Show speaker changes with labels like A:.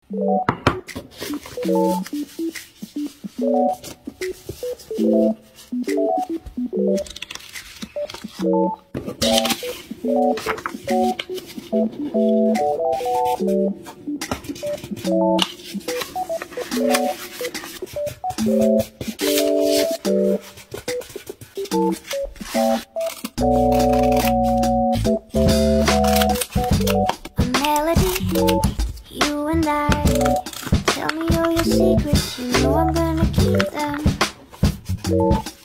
A: A melody, you and I. Tell me all your secrets, you know I'm gonna keep them.